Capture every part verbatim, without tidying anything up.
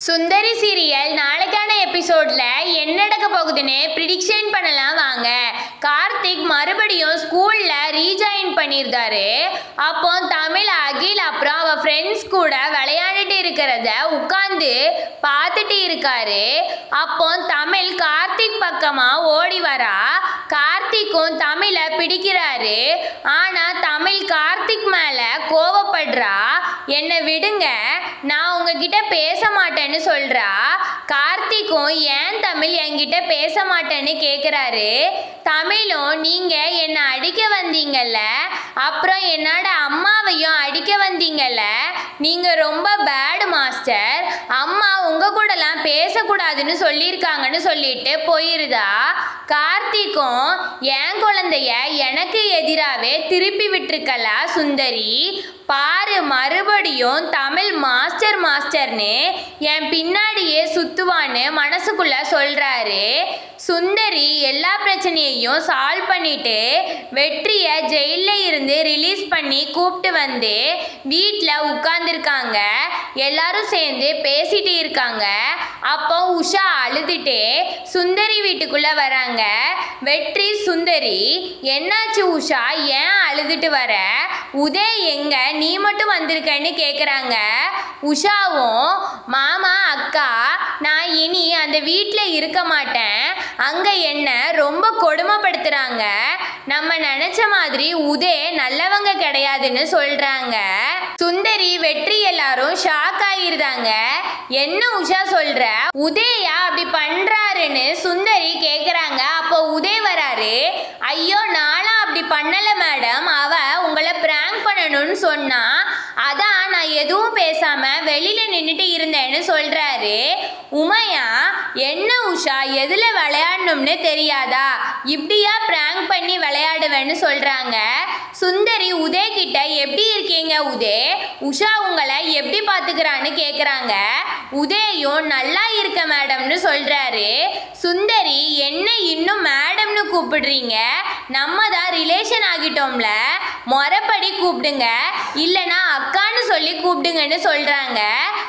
சுந்தரி serial நாளைக்கான எபிசோட்ல என்ன நடக்க போகுதுன்னு ப்ரிடிக்ஷன் பண்ணலாம் வாங்க. கார்த்திக் மறுபடியும் ஸ்கூல்ல ரீஜாயின் பண்ணியிருந்தாரு. அப்போ தமிழ் அகில் அப்புறம் அவ ஃப்ரெண்ட்ஸ் கூட விளையாண்டுட்டு இருக்கிறத உட்காந்து பார்த்துட்டு இருக்காரு. அப்போ தமிழ் கார்த்திக் பக்கமா ஓடி வரா. கார்த்திக்கும் தமிழை பிடிக்கிறாரு. ஆனா தமிழ் கார்த்திக் மேல கோவப்படுறா. என்னை விடுங்க, நான் உங்ககிட்ட பேச மாட்டேன்னு சொல்றா. கார்த்திக்கும் ஏன் தமிழ் என்கிட்ட பேச மாட்டேன்னு கேட்குறாரு. தமிழும் நீங்க என்னை அடிக்க வந்தீங்கல்ல, அப்புறம் என்னோட அம்மாவையும் அடிக்க வந்தீங்கல்ல, நீங்க ரொம்ப பேடு மாஸ்டர், அம்மா உங்க கூடலாம் பேசக்கூடாதுன்னு சொல்லியிருக்காங்கன்னு சொல்லிட்டு போயிருதா. கார்த்திக்கும் என் குழந்தைய எனக்கு எதிராகவே திருப்பி விட்டுருக்கலா சுந்தரி, பாரு மறுபடியும் தமிழ் மாஸ்டர் மாஸ்டர்னு என் பின்னாடியே சுத்துவான்னு மனசுக்குள்ள சொல்றாரு. சுந்தரி எல்லா பிரச்சனையையும் சால்வ் பண்ணிட்டு வெற்றியை ஜெயிலில் இருந்து ரிலீஸ் பண்ணி கூப்பிட்டு வந்து வீட்டில் உட்கார்ந்துருக்காங்க. எல்லாரும் சேர்ந்து பேசிட்டு இருக்காங்க. அப்போ உஷா அழுதுட்டே சுந்தரி வீட்டுக்குள்ள வராங்க. வெற்றி சுந்தரி, என்னாச்சு உஷா, ஏன் அழுதுட்டு வர? உதய் எங்க, நீ மட்டும் வந்திருக்கன்னு கேட்குறாங்க. உஷாவும் மாமா அக்கா, நான் இனி அந்த வீட்டில் இருக்க மாட்டேன், அங்கே என்ன ரொம்ப கொடுமைப்படுத்துகிறாங்க, நம்ம நினச்ச மாதிரி உதய் நல்லவங்க கிடையாதுன்னு சொல்கிறாங்க. சுந்தரி வெற்றி எல்லாரும் ஷாக் ஆகிருந்தாங்க. என்ன உஷா சொல்கிற, உதயா அப்படி பண்ணுறாருன்னு சுந்தரி கேட்குறாங்க. அப்போ உதய் வராரு. ஐயோ நானும் அப்படி பண்ணலை மேடம், அவ உங்களை பிராங்க் பண்ணணும்னு சொன்னா, அதான் நான் எதுவும் பேசாமல் வெளியில் நின்றுட்டு இருந்தேன்னு சொல்கிறாரு. உமையா, என்ன உஷா, எதில் விளையாடணும்னு தெரியாதா, இப்படியா பிராங்க் பண்ணி விளையாடுவேன்னு சொல்கிறாங்க. சுந்தரி உதய் கிட்ட எப்படி இருக்கீங்க உதய், உஷா உங்களை எப்படி பார்த்துக்கிறான்னு கேட்குறாங்க. உதயும் நல்லா இருக்க மேடம்னு சொல்கிறாரு. சுந்தரி, என்ன இன்னும் மேடம்னு கூப்பிடுறீங்க, நம்ம தான் ரிலேஷன் ஆகிட்டோம்ல, முறைப்படி கூப்பிடுங்க, இல்லைனா அக்கான்னு சொல்லி கூப்பிடுங்கன்னு சொல்கிறாங்க.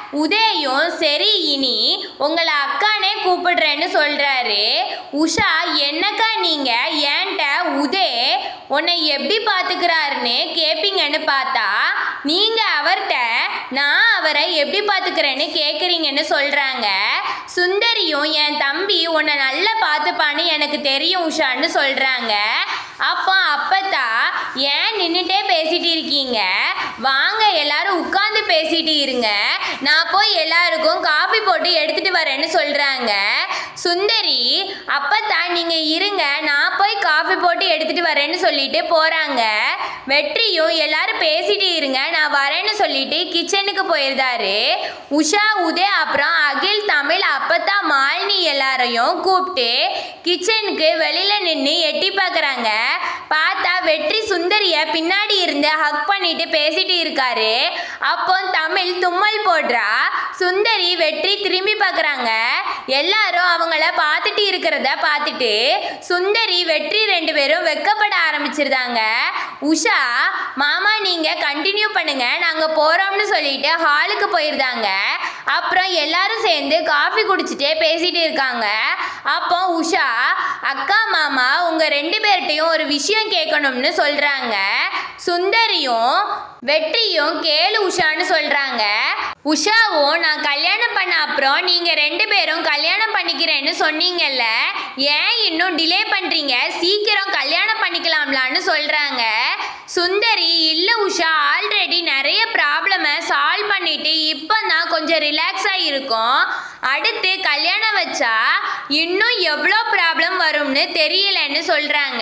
உதயும் சரி இனி உங்களை அக்கானே கூப்பிடுறேன்னு சொல்கிறாரு. உஷா, என்னக்கா நீங்கள் ஏன்ட்ட உதய் உன்னை எப்படி பார்த்துக்கிறாருன்னு கேட்பீங்கன்னு பார்த்தா, நீங்கள் அவர்கிட்ட நான் அவரை எப்படி பார்த்துக்கிறேன்னு கேட்குறீங்கன்னு சொல்கிறாங்க. சுந்தரியும் என் தம்பி உன்னை நல்லா பார்த்துப்பான்னு எனக்கு தெரியும் உஷான்னு சொல்கிறாங்க. அப்போ அப்பத்தா, ஏன் நின்றுட்டே பேசிட்டு இருக்கீங்க, வாங்க எல்லாரும் உட்காந்து பேசிட்டு இருங்க, நான் போய் எல்லாருக்கும் காஃபி போட்டு எடுத்துட்டு வரேன்னு சொல்கிறாங்க. சுந்தரி, அப்பத்தா நீங்கள் இருங்க, நான் போய் காஃபி போட்டு எடுத்துட்டு வரேன்னு சொல்லிட்டு போகிறாங்க. வெற்றியும் எல்லாரும் பேசிட்டு இருங்க, நான் வரேன்னு சொல்லிட்டு கிச்சனுக்கு போயிருந்தாரு. உஷா உதய் அப்புறம் அகில் தமிழ் அப்பத்தா மாலினி எல்லாரையும் கூப்பிட்டு கிச்சனுக்கு வெளியில் நின்று எட்டி பார்க்குறாங்க. பார்த்தா வெற்றி சுந்தரியை பின்னாடி இருந்து ஹக் பண்ணிட்டு பேசிட்டு இருக்காரு. அப்போ தமிழ் தும்மல் போடுறா. சுந்தரி வெற்றி திரும்பி பார்க்குறாங்க. எல்லாரும் அவங்கள பார்த்துட்டு இருக்கிறத பார்த்துட்டு சுந்தரி வெற்றி ரெண்டு பேரும் வெக்கப்பட ஆரம்பிச்சிருந்தாங்க. உஷா, மாமா நீங்கள் கண்டினியூ பண்ணுங்க, நாங்கள் போகிறோம்னு சொல்லிட்டு ஹாலுக்கு போயிருந்தாங்க. அப்புறம் எல்லாரும் சேர்ந்து காஃபி குடிச்சிட்டே பேசிட்டு இருக்காங்க. அப்போ உஷா, அக்கா மாமா உங்கள் ரெண்டு பேர்கிட்டையும் ஒரு விஷயம் கேட்கணும்னு சொல்கிறாங்க. சுந்தரியும் வெற்றியும் கேளு உஷான்னு சொல்கிறாங்க. உஷாவும் நான் கல்யாணம் பண்ண அப்புறம் நீங்கள் ரெண்டு பேரும் கல்யாணம் பண்ணிக்கிறேன்னு சொன்னீங்கல்ல, ஏன் இன்னும் டிலே பண்ணுறீங்க, சீக்கிரம் கல்யாணம் பண்ணிக்கலாம்லான்னு சொல்கிறாங்க. சுந்தரி, இல்லை உஷா, ஆல்ரெடி நிறைய ப்ராப்ளமை சால்வ் பண்ணிட்டு இப்போ தான் கொஞ்சம் ரிலாக்ஸாக இருக்கும், அடுத்து கல்யாணம் வச்சா இன்னும் எவ்வளோ ப்ராப்ளம் வரும்னு தெரியலன்னு சொல்கிறாங்க.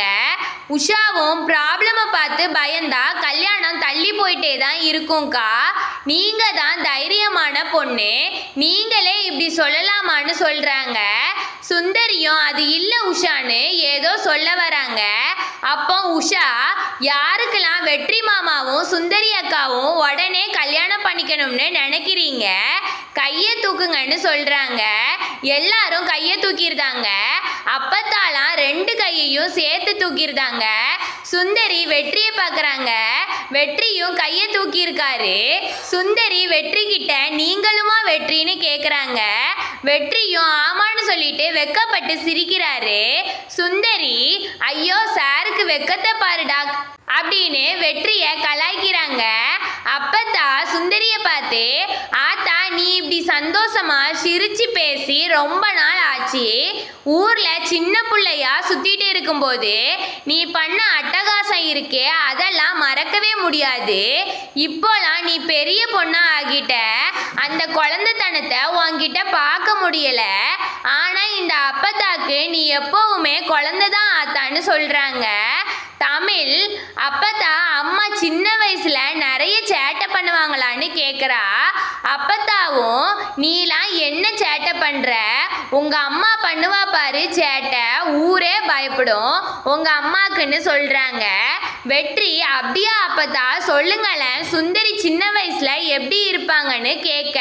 உஷாவும் ப்ராப்ளமை பார்த்து பயந்தா கல்யாணம் தள்ளி போயிட்டே தான் இருக்கும்க்கா, நீங்கள் தான் தைரியமான பொண்ணு, நீங்களே இப்படி சொல்லலாமான்னு சொல்கிறாங்க. சுந்தரியும் அது இல்லை உஷான்னு ஏதோ சொல்ல வராங்க. அப்போ உஷா, யாருக்கெல்லாம் வெற்றி மாமாவும் சுந்தரி அக்காவும் உடனே கல்யாணம் பண்ணிக்கணும்னு நினைக்கிறீங்க, கையை தூக்குங்கன்னு சொல்கிறாங்க. எல்லாரும் கையை தூக்கியிருந்தாங்க. அப்பத்தாலாம் ரெண்டு கையையும் சேர்த்து தூக்கியிருந்தாங்க. சுந்தரி வெற்றியை பார்க்குறாங்க. வெற்றியும் கையை தூக்கி இருக்காரு. சுந்தரி வெற்றி கிட்ட நீங்களுமா வெற்றின்னு கேட்குறாங்க. வெற்றியும் ஆமான்னு சொல்லிட்டு வெக்கப்பட்டு சிரிக்கிறாரு. சுந்தரி ஐயோ சாருக்கு வெக்கத்தை பாருடா அப்படின்னு வெற்றியை கலாய்க்கிறாங்க. அப்பதான் சுந்தரிய பார்த்து ஆத்தா நீ இப்படி சந்தோஷமா சிரிச்சு பேசி ரொம்ப நாள் ஆச்சு. ஊர்ல சின்ன பிள்ளையா சுத்திட்டு இருக்கும்போது நீ பண்ண அட்டகாசம் இருக்கே அதெல்லாம் மறக்கவே முடியாது. இப்போலாம் நீ பெரிய பொண்ணா ஆகிட்ட. அந்த குழந்தைத்தனத்தை உன்கிட்ட பார்க்க முடியல. ஆனா இந்த அப்பத்தாக்கு நீ எப்பவுமே குழந்தைதான் ஆத்தான்னு சொல்றாங்க. தமிழ் அப்பத்தா அம்மா சின்ன வயசுல நிறைய சேட்டை பண்ணுவாங்களான்னு கேட்குறா. அப்பத்தாவும் நீலாம் என்ன சேட்டை பண்ற? உங்க அம்மா பண்ணுவா பாரு சேட்டை, ஊரே பயப்படும் உங்க அம்மாக்குன்னு சொல்றாங்க. வெற்றி அப்படியா அப்பத்தா சொல்லுங்களேன், சுந்தரி சின்ன வயசுல எப்படி இருப்பாங்கன்னு கேட்க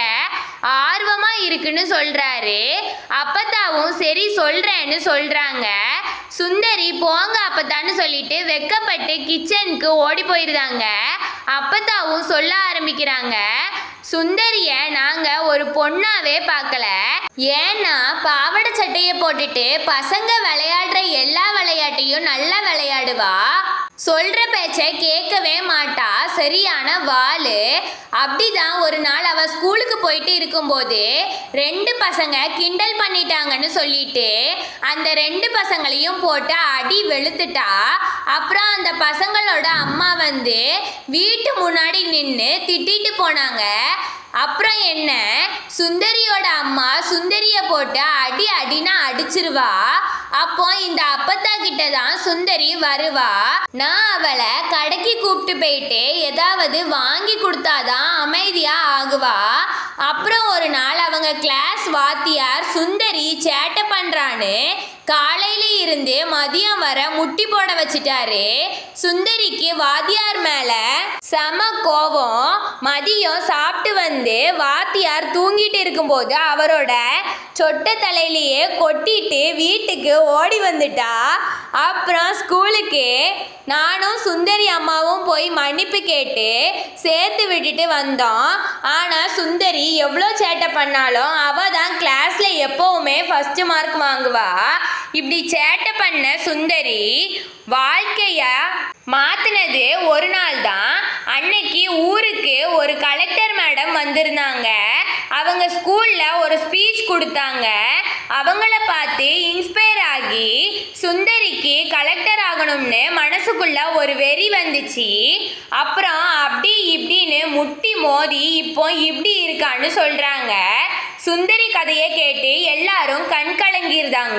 ஆர்வமா இருக்குன்னு சொல்றாரு. அப்பத்தாவும் சரி சொல்றேன்னு சொல்றாங்க. சுந்தரி போங்க அப்பத்தான்னு சொல்லிட்டு வெக்கப்பட்டு கிச்சனுக்கு ஓடி போயிருந்தாங்க. அப்பத்தாவும் சொல்ல ஆரம்பிக்கிறாங்க. சுந்தரிய நாங்க ஒரு பொண்ணாவே பார்க்கல. ஏன்னா பாவாடை சட்டையை போட்டுட்டு பசங்க விளையாடுற எல்லா விளையாட்டையும் நல்லா விளையாடுவா. சொல்ற பேச்ச கேட்கவே மாட்டா. சரியான வாளு. அப்படிதான் ஒரு நாள் அவ ஸ்கூலுக்கு போயிட்டு இருக்கும்போது ரெண்டு பசங்க கிண்டல் பண்ணிட்டாங்கன்னு சொல்லிட்டு அந்த ரெண்டு பசங்களையும் போட்டு அடி வெளுத்துட்டா. அப்புறம் அந்த பசங்களோட அம்மா வந்து வீட்டு முன்னாடி நின்று திட்டிட்டு போனாங்க. அப்புறம் என்ன, சுந்தரியோட அம்மா சுந்தரிய போட்டு அடி அடினா அடிச்சிருவா. அப்போ இந்த அப்பத்தா கிட்ட தான் சுந்தரி வருவா. நான் அவளை கடைக்கு கூப்பிட்டு போயிட்டு ஏதாவது வாங்கி கொடுத்தாதான் அமைதியா ஆகுவா. அப்புறம் ஒரு நாள் அவங்க கிளாஸ் வாத்தியார் சுந்தரி சேட்டை பண்றான்னு காலையில இருந்து மதியம் வர முட்டி போட வச்சிட்டாரு. சுந்தரிக்கு வாத்தியார் மேல செம கோபம். மதியம் சாப்பிட்டு வந்து வாத்தியார் தூங்கிட்டு இருக்கும்போது அவரோட சொட்ட தலையிலேயே கொட்டிட்டு வீட்டுக்கு ஓடி வந்துட்டா. அப்புறம் ஸ்கூலுக்கு நானும் சுந்தரி அம்மாவும் போய் மன்னிப்பு கேட்டு சேர்த்து விட்டுட்டு வந்தோம். ஆனால் சுந்தரி எவ்வளோ சேட்டை பண்ணாலும் அவள் தான் கிளாஸில் எப்போவுமே ஃபஸ்ட்டு மார்க் வாங்குவா. இப்படி சேட்டை பண்ண சுந்தரி வாழ்க்கைய மாத்தினது ஒரு நாள் தான். அன்னைக்கு ஊருக்கு ஒரு கலெக்டர் மேடம் வந்திருந்தாங்க. அவங்க ஸ்கூல்ல ஒரு ஸ்பீச் கொடுத்தாங்க. அவங்கள பார்த்து இன்ஸ்பயர் ஆகி சுந்தரிக்கு கலெக்டர் ஆகணும்னு மனசுக்குள்ள ஒரு வெறி வந்துச்சு. அப்புறம் அப்படி இப்படின்னு முட்டி மோதி இப்போ இப்படி இருக்கான்னு சொல்றாங்க. சுந்தரி கதையை கேட்டு எல்லாரும் கண் கலங்கிருந்தாங்க.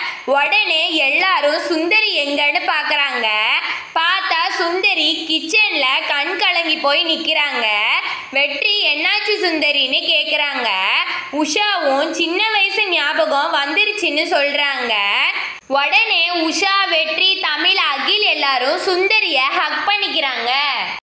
உடனே எல்லாரும் சுந்தரி எங்கன்னு பார்க்குறாங்க. பார்த்தா சுந்தரி கிச்சன்ல கண் கலங்கி போய் நிற்கிறாங்க. வெற்றி என்னாச்சு சுந்தரின்னு கேட்குறாங்க. உஷாவும் சின்ன வயசு ஞாபகம் வந்துருச்சுன்னு சொல்றாங்க. உடனே உஷா, வெற்றி, தமிழ், அகில் எல்லாரும் சுந்தரியை ஹக் பண்ணிக்கிறாங்க.